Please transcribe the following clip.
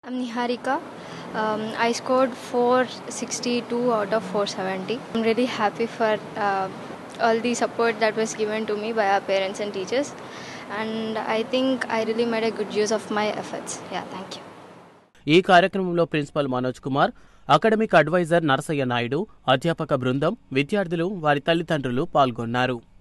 I'm Niharika. I scored 462 out of 470. I'm really happy for all the support that was given to me by our parents and teachers. And I think I really made a good use of my efforts. Yeah, thank you. ఈ కార్యక్రమంలో principal Manoj Kumar, academic adviser Narasayya Naidu, అధ్యాపక బృందం, విద్యార్థులు, వారి తల్లిదండ్రులు పాల్గొన్నారు.